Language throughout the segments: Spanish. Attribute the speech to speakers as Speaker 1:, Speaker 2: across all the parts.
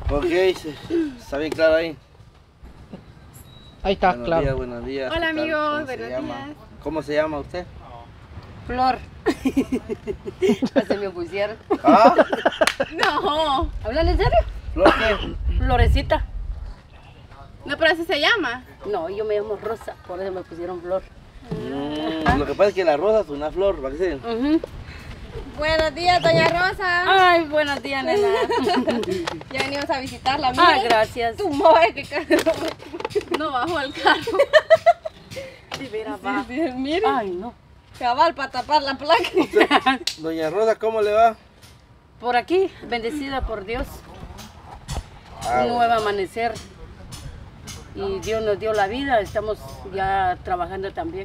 Speaker 1: Ok, está bien claro ahí.
Speaker 2: Ahí está,
Speaker 1: Buenos
Speaker 2: claro.
Speaker 1: días, buenos días.
Speaker 3: Hola
Speaker 1: ¿Qué tal?
Speaker 3: amigos,
Speaker 1: ¿Cómo se
Speaker 3: buenos
Speaker 1: llama?
Speaker 3: días.
Speaker 1: ¿Cómo se llama usted?
Speaker 4: Flor. Ya se me pusieron.
Speaker 1: ¿Ah?
Speaker 3: No,
Speaker 4: ¿Hablan en serio?
Speaker 1: ¿Flor qué?
Speaker 4: Florecita.
Speaker 3: no, pero así se llama.
Speaker 4: No, yo me llamo Rosa, por eso me pusieron Flor.
Speaker 1: Lo que pasa es que la rosa es una flor, ¿para qué se?
Speaker 4: Ujú.
Speaker 3: Buenos días, doña Rosa.
Speaker 4: Ay, buenos días, nena.
Speaker 3: Ya venimos a visitarla.
Speaker 4: Ah,
Speaker 3: Miren,
Speaker 4: gracias.
Speaker 3: tu madre que carro. No bajó el carro.
Speaker 4: Sí, mira, va.
Speaker 3: Sí, miren,
Speaker 4: Ay, no.
Speaker 3: cabal para tapar la placa.
Speaker 1: Doña Rosa, ¿cómo le va?
Speaker 4: Por aquí, bendecida por Dios.
Speaker 1: Ah,
Speaker 4: Un nuevo amanecer. Y Dios nos dio la vida, estamos ya trabajando también.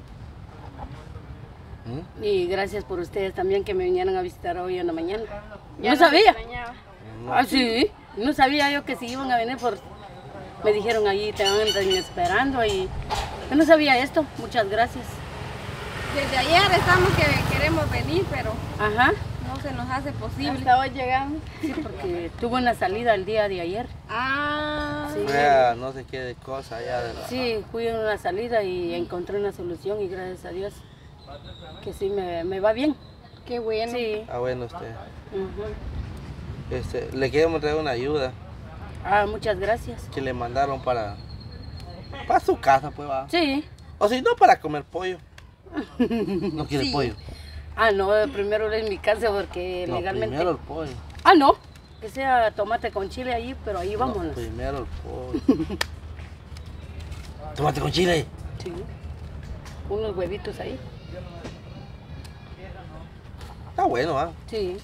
Speaker 1: ¿Mm?
Speaker 4: Y gracias por ustedes también que me vinieron a visitar hoy en la mañana.
Speaker 3: Ya
Speaker 4: No
Speaker 3: nos
Speaker 4: sabía.
Speaker 3: extrañaba.
Speaker 4: Ah, sí. No sabía yo que si iban a venir por... Me dijeron allí, te andan esperando y... Yo no sabía esto. Muchas gracias.
Speaker 3: Desde ayer estamos que queremos venir, pero
Speaker 4: Ajá.
Speaker 3: no se nos hace posible. Hasta hoy llegamos.
Speaker 4: Sí, porque tuve una salida el día de ayer.
Speaker 3: Ah,
Speaker 4: Sí.
Speaker 1: Ya, no sé qué de cosa ya de la...
Speaker 4: Sí, fui a una salida y encontré una solución y gracias a Dios que sí me va bien.
Speaker 3: qué bueno.
Speaker 4: Sí.
Speaker 1: Ah, bueno, usted.
Speaker 4: Ujú.
Speaker 1: Le queremos traer una ayuda
Speaker 4: Ah, muchas gracias.
Speaker 1: que le mandaron para su casa, pues va.
Speaker 4: Sí.
Speaker 1: O si no, para comer pollo. No quiere
Speaker 3: Sí.
Speaker 1: pollo.
Speaker 4: Ah, no, primero en mi casa porque
Speaker 1: No,
Speaker 4: legalmente...
Speaker 1: primero el pollo.
Speaker 4: Ah, no. Que sea tomate con chile ahí, pero ahí
Speaker 1: No,
Speaker 4: vámonos.
Speaker 1: primero el pollo. Tomate con chile.
Speaker 4: Sí. Unos huevitos ahí.
Speaker 1: Está bueno, ¿ah?
Speaker 4: Sí.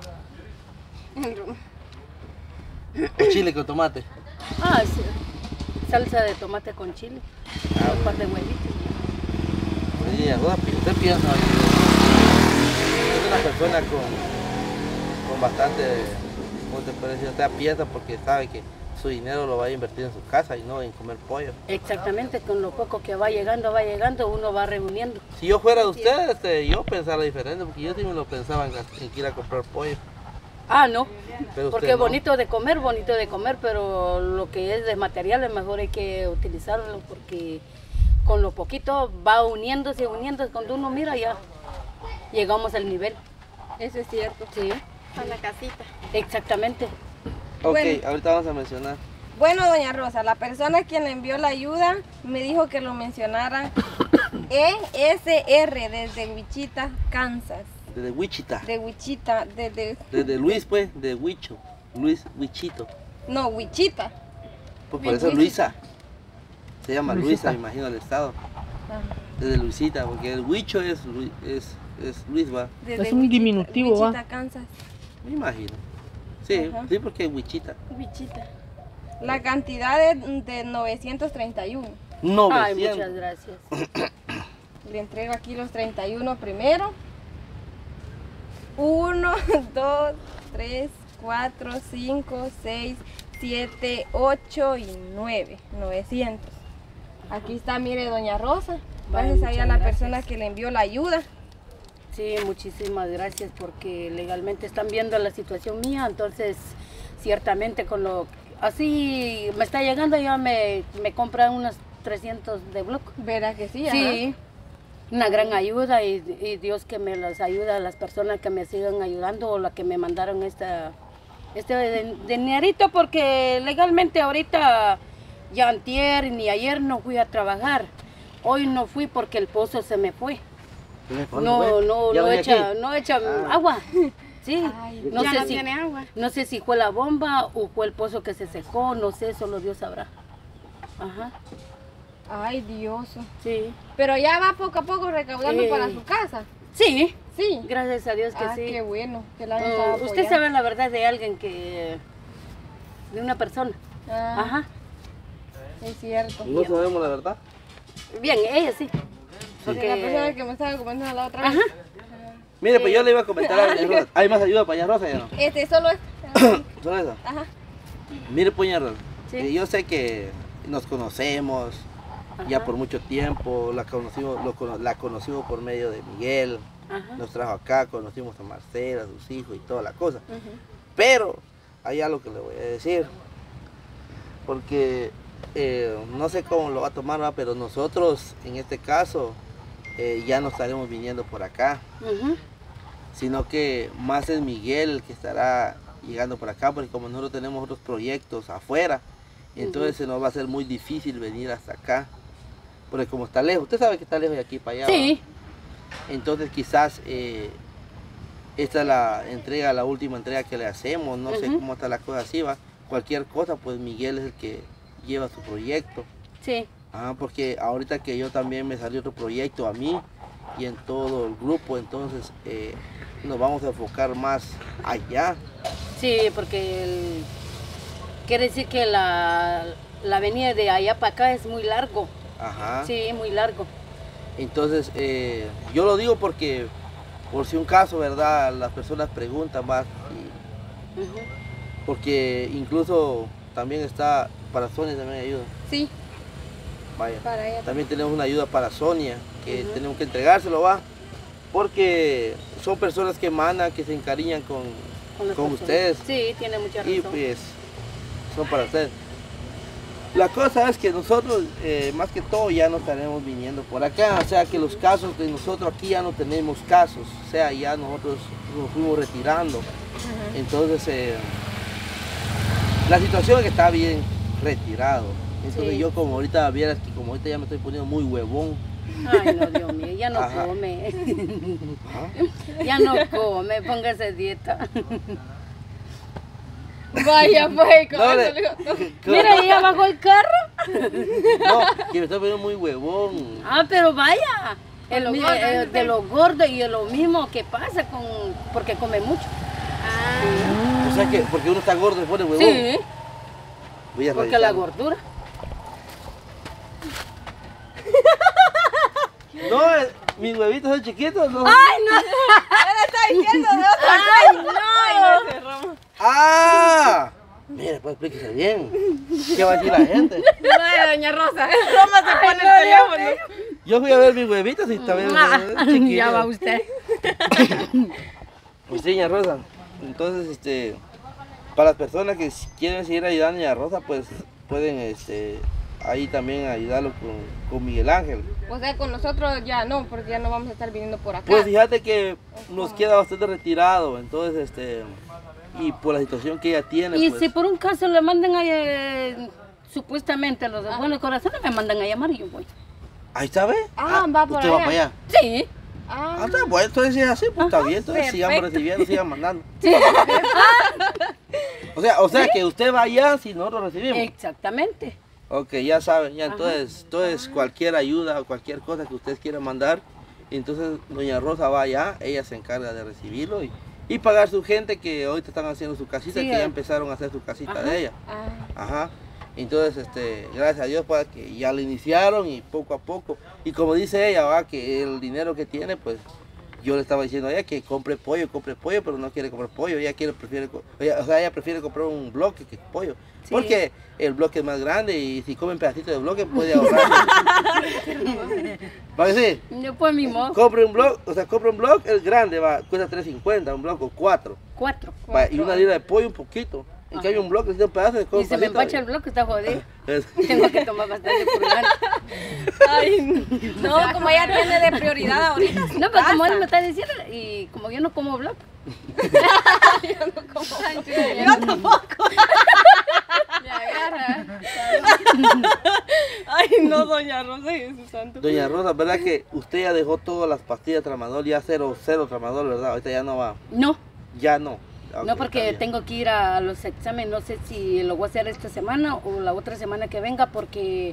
Speaker 1: O chile con tomate.
Speaker 4: Ah, sí. Salsa de tomate con chile.
Speaker 1: Ah,
Speaker 4: Un par de huevitos.
Speaker 1: Doña Rosa, usted piensa es una persona con bastante, ¿cómo te puede decir? Usted piensa porque sabe que su dinero lo va a invertir en su casa y no en comer pollo.
Speaker 4: Exactamente, con lo poco que va llegando, uno va reuniendo.
Speaker 1: Si yo fuera de usted, yo pensara diferente, porque yo sí me lo pensaba en ir a comprar pollo.
Speaker 4: Ah, no.
Speaker 1: Pero
Speaker 4: Porque
Speaker 1: usted
Speaker 4: es
Speaker 1: no.
Speaker 4: bonito de comer, pero lo que es de materiales mejor hay que utilizarlo porque con lo poquito va uniéndose. Cuando uno mira ya llegamos al nivel.
Speaker 3: Eso es cierto.
Speaker 4: Sí,
Speaker 3: A la casita.
Speaker 4: exactamente.
Speaker 1: Ok,
Speaker 3: Bueno.
Speaker 1: ahorita vamos a mencionar.
Speaker 3: Bueno, doña Rosa, la persona quien le envió la ayuda me dijo que lo mencionara ESR desde Wichita, Kansas.
Speaker 1: Desde Wichita.
Speaker 3: De Wichita,
Speaker 1: Desde Luis, pues, de Huicho. Luis Wichito.
Speaker 3: no, Wichita.
Speaker 1: Pues por eso
Speaker 3: Luisita.
Speaker 1: Luisa. Se llama
Speaker 2: Luisita.
Speaker 1: Luisa, me imagino, el estado. Desde Luisita, porque el Huicho es Luis, va.
Speaker 3: Desde
Speaker 2: Es un diminutivo,
Speaker 3: Wichita,
Speaker 2: ¿va?
Speaker 3: Kansas.
Speaker 1: Me imagino. Sí,
Speaker 3: Ajá.
Speaker 1: sí, porque es Wichita.
Speaker 3: Wichita. La cantidad es de 931.
Speaker 1: No,
Speaker 4: Ay, muchas gracias.
Speaker 3: Le entrego aquí los 31 primero. 1, 2, 3, 4, 5, 6, 7, 8 y 9. 900. Aquí está, mire, doña Rosa.
Speaker 4: Vale,
Speaker 3: Gracias ahí a la
Speaker 4: muchas
Speaker 3: persona
Speaker 4: gracias.
Speaker 3: que le envió la ayuda.
Speaker 4: Sí, muchísimas gracias porque legalmente están viendo la situación mía, entonces ciertamente con lo así me está llegando ya me compran unos 300 de bloque.
Speaker 3: Verá que sí,
Speaker 4: Sí, una gran ayuda y Dios que me los ayuda a las personas que me sigan ayudando o las que me mandaron este dinerito porque legalmente ahorita ya antier ni ayer no fui a trabajar. Hoy no fui porque el pozo se me fue. No echa agua. Sí,
Speaker 3: Ay,
Speaker 4: no
Speaker 3: ya
Speaker 4: sé
Speaker 3: no
Speaker 4: si
Speaker 3: tiene agua.
Speaker 4: no sé si fue la bomba o fue el pozo que se secó, no sé, solo Dios sabrá. Ajá.
Speaker 3: Ay, Dios.
Speaker 4: Sí.
Speaker 3: Pero ya va poco a poco recaudando para su casa.
Speaker 4: Sí,
Speaker 3: Sí.
Speaker 4: gracias a Dios que
Speaker 3: Ah,
Speaker 4: sí.
Speaker 3: qué bueno que la han estado
Speaker 4: Usted
Speaker 3: apoyando.
Speaker 4: sabe la verdad de alguien de una persona.
Speaker 3: Ah,
Speaker 4: Ajá.
Speaker 3: es cierto.
Speaker 1: No sabemos la verdad.
Speaker 4: Bien, ella sí.
Speaker 3: Porque la persona que me estaba comentando la otra vez.
Speaker 4: Ajá.
Speaker 1: Mire, pues yo le iba a comentar a Doña Rosa. ¿Hay más ayuda para Doña Rosa ya no?
Speaker 3: Solo es.
Speaker 1: ¿Solo eso?
Speaker 3: Ajá.
Speaker 1: Mire, pues Doña Rosa,
Speaker 4: Sí.
Speaker 1: yo sé que nos conocemos ya
Speaker 4: Ajá.
Speaker 1: por mucho tiempo. La conocimos por medio de Miguel.
Speaker 4: Ajá.
Speaker 1: Nos trajo acá, conocimos a Marcela, a sus hijos y toda la cosa.
Speaker 3: Ujú.
Speaker 1: Pero hay algo que le voy a decir. porque no sé cómo lo va a tomar, ¿va? Pero nosotros en este caso ya no estaremos viniendo por acá, sino que más es Miguel el que estará llegando por acá, porque como nosotros tenemos otros proyectos afuera, entonces se nos va a hacer muy difícil venir hasta acá, porque como está lejos, usted sabe que está lejos de aquí para allá.
Speaker 4: Sí.
Speaker 1: ¿Va? Entonces quizás esta es la última entrega que le hacemos, no sé cómo está la cosa así, va. Cualquier cosa, pues Miguel es el que lleva su proyecto.
Speaker 4: Sí.
Speaker 1: Porque ahorita que yo también me salió otro proyecto a mí y en todo el grupo, entonces nos vamos a enfocar más allá.
Speaker 4: Sí, porque quiere decir que la avenida de allá para acá es muy largo.
Speaker 1: Ajá.
Speaker 4: Sí, muy largo.
Speaker 1: Entonces, yo lo digo porque, por si un caso, ¿verdad? Las personas preguntan más. Porque incluso también está, para Sonia también hay ayuda.
Speaker 3: Sí,
Speaker 1: Vaya.
Speaker 3: para ella.
Speaker 1: También tenemos una ayuda para Sonia, que tenemos que entregárselo, va. Porque son personas que mandan, que se encariñan con ustedes.
Speaker 4: Sí, tiene mucha razón.
Speaker 1: Y pues, son para ustedes. La cosa es que nosotros, más que todo, ya no estaremos viniendo por acá. O sea, que los casos de nosotros aquí ya no tenemos casos. O sea, ya nosotros nos fuimos retirando. Entonces, la situación es que está bien retirado. Entonces yo como ahorita vieras que como ahorita ya me estoy poniendo muy huevón.
Speaker 4: Ay, no, Dios mío, ya no come. Ya no come, póngase dieta.
Speaker 3: Vaya, pues,
Speaker 1: No,
Speaker 4: Mira, ya bajó el carro.
Speaker 1: No, que me estoy poniendo muy huevón.
Speaker 4: Ah, pero vaya. De lo gordo y lo mismo que pasa porque come mucho.
Speaker 1: O sea que porque uno está gordo se pone huevón.
Speaker 4: Sí,
Speaker 1: Voy a
Speaker 4: porque
Speaker 1: revisar.
Speaker 4: la gordura.
Speaker 1: No, mis huevitos son chiquitos, ¿no?
Speaker 4: ¡Ay, no!
Speaker 3: Ahora está diciendo de otra
Speaker 4: ¡Ay,
Speaker 3: cosa.
Speaker 4: no!
Speaker 3: Ese Roma.
Speaker 1: ¡Ah! Mire, pues explíquese bien. ¿Qué va a decir la gente?
Speaker 3: No, doña Rosa. Roma se pone el teléfono.
Speaker 1: Yo fui a ver mis huevitos y también chiquitos.
Speaker 4: Ya va usted.
Speaker 1: Pues sí, doña Rosa. Entonces, para las personas que quieren seguir ayudando a doña Rosa, pues pueden ahí también ayudarlo con Miguel Ángel.
Speaker 3: O sea, con nosotros ya no, porque ya no vamos a estar viniendo por acá.
Speaker 1: Pues fíjate que nos queda bastante retirado, entonces, y por la situación que ella tiene,
Speaker 4: Y
Speaker 1: pues,
Speaker 4: si por un caso le mandan a, supuestamente los de buenos corazones me mandan a llamar y yo voy.
Speaker 1: ahí está, ¿ve?
Speaker 3: Ah, va por
Speaker 1: ¿usted va
Speaker 3: allá.
Speaker 1: para allá?
Speaker 4: Sí.
Speaker 3: Ah,
Speaker 1: Está bueno, entonces si es así, pues está bien, entonces sigamos
Speaker 3: perfecto.
Speaker 1: recibiendo, sigan mandando. O sea que usted va allá si nosotros recibimos.
Speaker 4: Exactamente.
Speaker 1: Ok, ya saben, ya entonces cualquier ayuda o cualquier cosa que ustedes quieran mandar, entonces doña Rosa va allá, ella se encarga de recibirlo y pagar su gente que ahorita están haciendo su casita,
Speaker 4: Sí,
Speaker 1: que ya empezaron a hacer su casita de ella.
Speaker 3: ah.
Speaker 1: Ajá. Entonces, gracias a Dios para que ya lo iniciaron y poco a poco. Y como dice ella, va, que el dinero que tiene, pues yo le estaba diciendo a ella que compre pollo, pero no quiere comprar pollo. Ella prefiere comprar un bloque que pollo.
Speaker 4: Sí.
Speaker 1: Porque el bloque es más grande y si comen pedacitos de bloque puede ahorrar. ¿Va que sí?
Speaker 4: Yo pues mi modo.
Speaker 1: Compre un bloque, el grande, cuesta $3.50, un bloque o 4.
Speaker 4: 4.
Speaker 1: Y una libra de pollo un poquito. En cambio un bloque, si un pedazo de
Speaker 4: Y se me empacha el bloque, está jodido. Tengo que tomar bastante purgante.
Speaker 3: Ay, no, como ella tiene de prioridad ahorita.
Speaker 4: No, pero como él me está diciendo, y como yo no como bloque.
Speaker 3: Yo tampoco.
Speaker 4: Me agarra.
Speaker 3: Ay, no, doña Rosa y su santo.
Speaker 1: Doña Rosa, ¿verdad que usted ya dejó todas las pastillas de tramadol, ya cero tramadol, verdad? Ahorita ya no va,
Speaker 4: No,
Speaker 1: ya no. Ok,
Speaker 4: no
Speaker 1: está
Speaker 4: porque
Speaker 1: bien.
Speaker 4: tengo que ir a los exámenes, no sé si lo voy a hacer esta semana o la otra semana que venga porque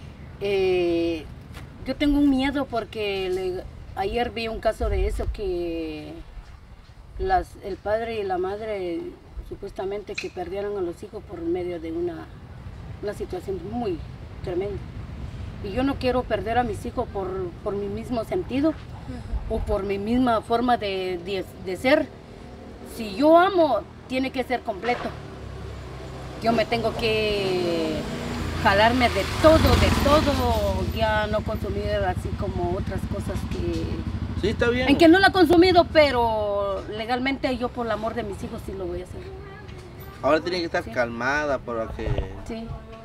Speaker 4: yo tengo un miedo porque ayer vi un caso de eso que el padre y la madre supuestamente que perdieron a los hijos por medio de una situación muy tremenda. Y yo no quiero perder a mis hijos por mi mismo sentido o por mi misma forma de ser. Si yo amo, tiene que ser completo. Yo me tengo que jalarme de todo, ya no consumir así como otras cosas que...
Speaker 1: Sí, está bien.
Speaker 4: En que no la he consumido, pero legalmente yo por el amor de mis hijos sí lo voy a hacer.
Speaker 1: Ahora tiene que estar
Speaker 4: Sí.
Speaker 1: calmada para que...
Speaker 4: Sí.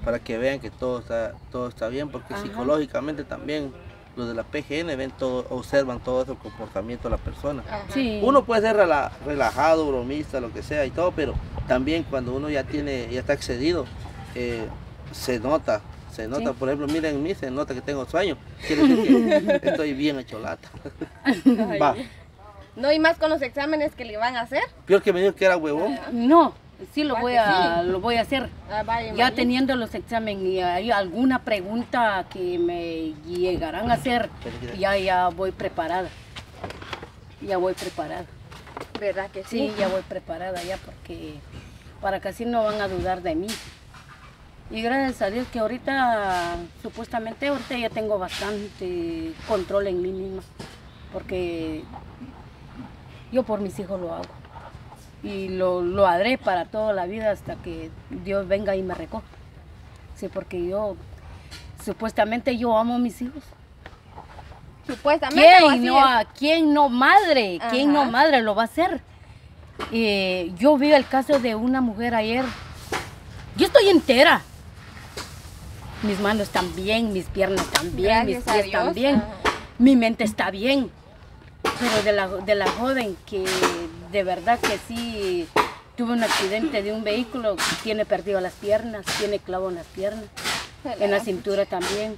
Speaker 1: para que vean que todo está bien, porque
Speaker 3: Ajá.
Speaker 1: psicológicamente también los de la PGN ven todo, observan todo ese comportamiento de la persona.
Speaker 3: Ajá.
Speaker 4: Sí.
Speaker 1: Uno puede ser relajado, bromista, lo que sea y todo, pero también cuando uno ya está excedido, se nota.
Speaker 3: Sí.
Speaker 1: Por ejemplo, miren en mí, se nota que tengo sueño. Quiere decir que estoy bien hecho lata.
Speaker 3: Ay.
Speaker 1: Va.
Speaker 3: No, y más con los exámenes que le van a hacer.
Speaker 1: Peor que me dijo que era huevón.
Speaker 4: No, sí lo
Speaker 3: Claro
Speaker 4: voy
Speaker 3: que
Speaker 4: lo voy a hacer.
Speaker 3: Ah, vaya,
Speaker 4: Ya
Speaker 3: vaya.
Speaker 4: teniendo los exámenes y hay alguna pregunta que me llegarán a hacer, ya voy preparada. Ya voy preparada.
Speaker 3: ¿Verdad que
Speaker 4: Sí,
Speaker 3: sí?
Speaker 4: ya voy preparada ya porque para que así no van a dudar de mí. Y gracias a Dios que ahorita, supuestamente ahorita ya tengo bastante control en mí misma. Porque yo por mis hijos lo hago. Y lo haré para toda la vida hasta que Dios venga y me recoja. Sí, porque supuestamente yo amo a mis hijos.
Speaker 3: Supuestamente. o así
Speaker 4: ¿Quién no madre? ¿Quién no
Speaker 3: Ajá.
Speaker 4: madre lo va a hacer? Yo vi el caso de una mujer ayer. Yo estoy entera. Mis manos están bien, mis piernas están bien, mis
Speaker 3: Gracias a
Speaker 4: pies
Speaker 3: Dios.
Speaker 4: están bien.
Speaker 3: Ajá.
Speaker 4: Mi mente está bien. Pero de la joven que de verdad que sí tuvo un accidente de un vehículo, tiene perdido las piernas, tiene clavo en las piernas, en la cintura también.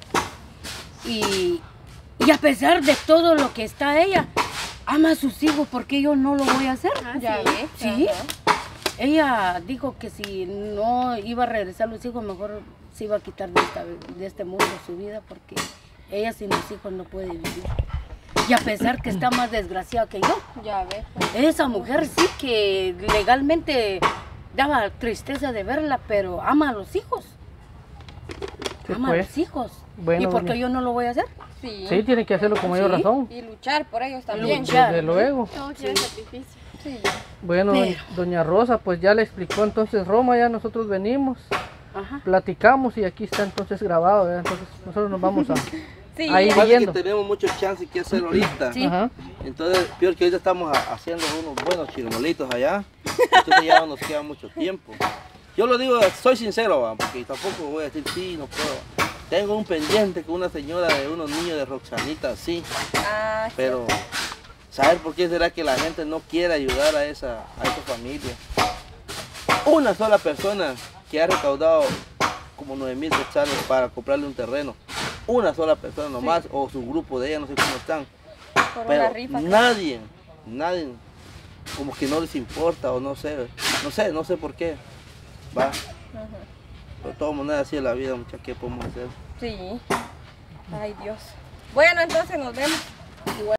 Speaker 4: Y a pesar de todo lo que está ella, ama a sus hijos, porque yo no lo voy a hacer.
Speaker 3: Ya ves.
Speaker 4: Sí.
Speaker 3: Ajá.
Speaker 4: Ella dijo que si no iba a regresar los hijos, mejor se iba a quitar de este mundo su vida, porque ella sin los hijos no puede vivir. Y a pesar que está más desgraciada que yo,
Speaker 3: Ya ves.
Speaker 4: esa mujer sí que legalmente daba tristeza de verla, pero ama a los hijos.
Speaker 2: Sí,
Speaker 4: Ama a
Speaker 2: pues.
Speaker 4: los hijos.
Speaker 2: Bueno,
Speaker 4: ¿Y por qué
Speaker 2: doña.
Speaker 4: yo no lo voy a hacer?
Speaker 3: Sí.
Speaker 2: Sí, tiene que hacerlo con mayor
Speaker 4: Sí.
Speaker 2: razón.
Speaker 3: Y luchar por ellos también.
Speaker 4: Luchar.
Speaker 2: Desde luego.
Speaker 3: Todo quiere sacrificio. Sí.
Speaker 2: Bueno,
Speaker 4: Pero-
Speaker 2: doña Rosa, pues ya le explicó entonces Roma, ya nosotros venimos,
Speaker 4: Ajá.
Speaker 2: platicamos y aquí está entonces grabado, ¿verdad? Entonces nosotros nos vamos a...
Speaker 3: Sí.
Speaker 2: Ahí
Speaker 1: Lo que pasa es que
Speaker 2: viendo.
Speaker 1: tenemos muchos chances que hacer ahorita.
Speaker 4: Sí.
Speaker 2: Ajá.
Speaker 1: Entonces, peor que ahorita estamos haciendo unos buenos chirmolitos allá. Entonces ya no nos queda mucho tiempo. Yo lo digo, soy sincero, ¿va? Porque tampoco voy a decir sí, no puedo. Tengo un pendiente con una señora de unos niños de Roxanita, sí.
Speaker 3: Ah, sí.
Speaker 1: Pero, ¿saber por qué será que la gente no quiere ayudar a esa familia? Una sola persona que ha recaudado como 9,000 quetzales para comprarle un terreno. Una sola persona nomás, o su grupo de ella, no sé cómo están.
Speaker 3: Por una
Speaker 1: Pero
Speaker 3: rifa.
Speaker 1: nadie, como que no les importa o no sé por qué. Va.
Speaker 3: Ajá.
Speaker 1: Pero de todas maneras así es la vida, muchachos, ¿qué podemos hacer?
Speaker 3: Sí. Ay, Dios. Bueno, entonces nos vemos. Igual.